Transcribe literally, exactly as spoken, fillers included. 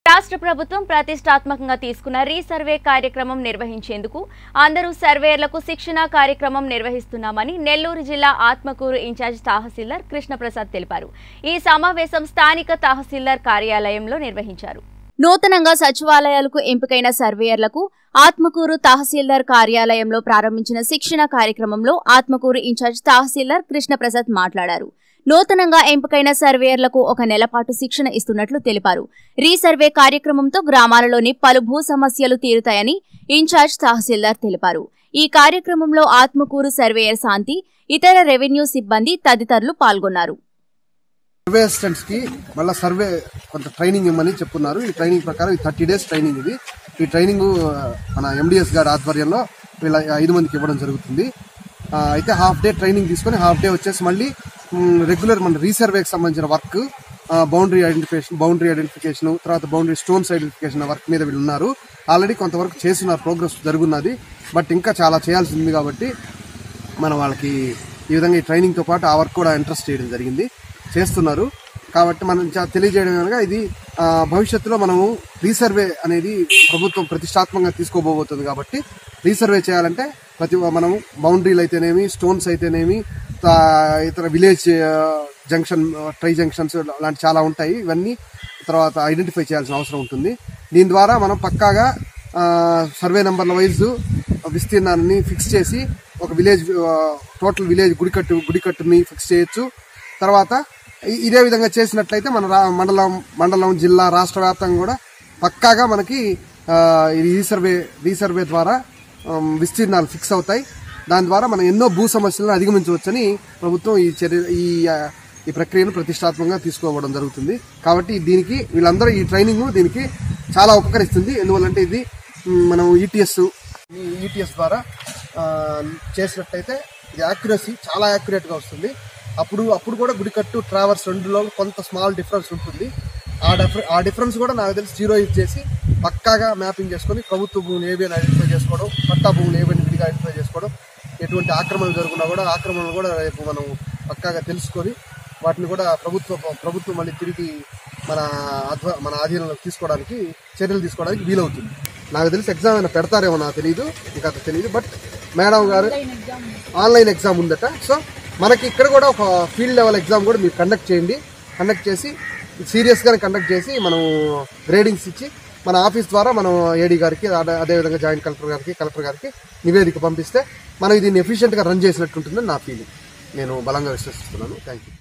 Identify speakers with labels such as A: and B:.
A: రాష్ట్ర ప్రభుత్వం ప్రతిష్టాత్మకంగా తీసుకున్న రీసర్వే కార్యక్రమం నిర్వహించేందుకు అందరూ సర్వేయర్లకు శిక్షణ కార్యక్రమం నిర్వహిస్తున్నామని నెల్లూరు జిల్లా ఆత్మకూరు ఇన్ఛార్జ్ తహసీల్దార్ కృష్ణప్రసాద్ తెలిపారు. ఈ సమావేశం స్థానిక తహసీల్దార్ కార్యాలయంలో నిర్వహించారు. నూతనంగా సచివాలయాలకు ఎంపికైన సర్వేయర్లకు ఆత్మకూరు తహసీల్దార్ కార్యాలయంలో ప్రారంభించిన శిక్షణ కార్యక్రమంలో ఆత్మకూరు ఇన్ఛార్జ్ తహసీల్దార్ కృష్ణప్రసాద్ మాట్లాడారు. నూతనంగా ఎంపికైన సర్వేయర్లకు ఒక నెల పాటు శిక్షణ ఇస్తున్నట్లు తెలిపారు. రీసర్వే కార్యక్రమంతో గ్రామాలలోని పలు భూ సమస్యలు తీరుతాయని ఇన్ఛార్జ్ తహసీల్దార్ తెలిపారు. ఈ కార్యక్రమంలో ఆత్మకూరు సర్వేయర్ శాంతి, ఇతర రెవెన్యూ సిబ్బంది తదితరులు పాల్గొన్నారు.
B: సర్వే అసిస్టెంట్స్ కి మళ్ళీ సర్వే కొంత ట్రైనింగ్ ఇవ్వమని చెప్పున్నారు. ఈ ట్రైనింగ్ ప్రకారం ఈ థర్టీ డేస్ ట్రైనింగ్ ఇది. ఈ ట్రైనింగ్ మన ఎండిఎస్ గారి ఆధ్వర్యంలో వీళ్ళ ఐదు మందికి ఇవ్వడం జరుగుతుంది. అయితే హాఫ్ డే ట్రైనింగ్ తీసుకొని హాఫ్ డే వచ్చేసి మళ్ళీ రెగ్యులర్ మన రీసర్వేకి సంబంధించిన work, boundary identification boundary identification తర్వాత బౌండరీ స్టోన్స్ ఐడెంటిఫికేషన్ వర్క్ మీద వీళ్ళు ఉన్నారు. ఆల్రెడీ కొంతవరకు చేస్తున్నారు, ప్రోగ్రెస్ జరుగుతున్నది. బట్ ఇంకా చాలా చేయాల్సి ఉంది కాబట్టి మనం వాళ్ళకి ఈ విధంగా ఈ ట్రైనింగ్తో పాటు ఆ వర్క్ కూడా ఇంట్రెస్ట్ చేయడం జరిగింది, చేస్తున్నారు. కాబట్టి మనం తెలియజేయడం కనుక ఇది భవిష్యత్తులో మనము రీసర్వే అనేది ప్రభుత్వం ప్రతిష్టాత్మకంగా తీసుకోబోతుంది. కాబట్టి రీసర్వే చేయాలంటే ప్రతి మనము బౌండరీలు అయితేనేమి, స్టోన్స్ అయితేనేమి, ఇతర విలేజ్ జంక్షన్, ట్రై జంక్షన్స్ లాంటి చాలా ఉంటాయి. ఇవన్నీ తర్వాత ఐడెంటిఫై చేయాల్సిన అవసరం ఉంటుంది. దీని ద్వారా మనం పక్కాగా సర్వే నెంబర్ల వైజ్ విస్తీర్ణాన్ని ఫిక్స్ చేసి ఒక విలేజ్ టోటల్ విలేజ్ గుడికట్టు గుడికట్టుని ఫిక్స్ చేయొచ్చు. తర్వాత ఇదే విధంగా చేసినట్లయితే మన మండలం మండలం జిల్లా రాష్ట్ర వ్యాప్తంగా కూడా పక్కాగా మనకి రీసర్వే రీసర్వే ద్వారా విస్తీర్ణాలు ఫిక్స్ అవుతాయి. దాని ద్వారా మనం ఎన్నో భూ సమస్యలను అధిగమించవచ్చని ప్రభుత్వం ఈ చర్య ఈ ఈ ప్రక్రియను ప్రతిష్టాత్మకంగా తీసుకోవడం జరుగుతుంది. కాబట్టి దీనికి వీళ్ళందరూ ఈ ట్రైనింగ్ దీనికి చాలా ఉపకరిస్తుంది. ఎందువల్లంటే ఇది మనం ఈటీఎస్ ఈ ఈటీఎస్ ద్వారా చేసినట్టయితే ఇది యాక్యురసీ చాలా యాక్యురేట్గా వస్తుంది. అప్పుడు అప్పుడు కూడా గుడికట్టు ట్రావర్స్ రెండులో కొంత స్మాల్ డిఫరెన్స్ ఉంటుంది. ఆ డిఫరె ఆ డిఫరెన్స్ కూడా నాకు తెలిసి జీరో యూజ్ చేసి పక్కాగా మ్యాపింగ్ చేసుకొని ప్రభుత్వ భూమిని ఏవైనా ఐడెంటిఫై చేసుకోవడం, పట్టా భూమిని ఏవైనా విడిగా ఐడెంటిఫై చేసుకోవడం, ఎటువంటి ఆక్రమణలు జరుగుతున్నా కూడా ఆక్రమణలు కూడా రేపు మనం పక్కాగా తెలుసుకొని వాటిని కూడా ప్రభుత్వ ప్రభుత్వం మళ్ళీ తిరిగి మన అధ్వ మన ఆధీనంలోకి తీసుకోవడానికి చర్యలు తీసుకోవడానికి వీలవుతుంది. నాకు తెలిసి ఎగ్జామ్ అయినా పెడతారేమో నాకు తెలియదు, ఇంకా అంత తెలియదు. బట్ మేడం గారు ఆన్లైన్ ఎగ్జామ్ ఉందట. సో మనకి ఇక్కడ కూడా ఒక ఫీల్డ్ లెవెల్ ఎగ్జామ్ కూడా మీరు కండక్ట్ చేయండి. కండక్ట్ చేసి సీరియస్గానే కండక్ట్ చేసి మనం గ్రేడింగ్స్ ఇచ్చి మన ఆఫీస్ ద్వారా మనం ఏడీ గారికి, అదేవిధంగా జాయింట్ కలెక్టర్ గారికి, కలెక్టర్ గారికి నివేదిక పంపిస్తే మనం దీన్ని ఎఫిషియెంట్గా రన్ చేసినట్టుంటుందని నా ఫీలింగ్. నేను బలంగా విశ్వసిస్తున్నాను. Thank you.